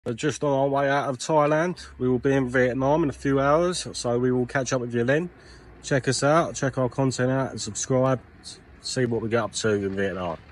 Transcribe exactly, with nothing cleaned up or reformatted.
We're just on our way out of Thailand. We will be in Vietnam in a few hours, so we will catch up with you then. Check us out, check our content out and subscribe, see what we get up to in Vietnam.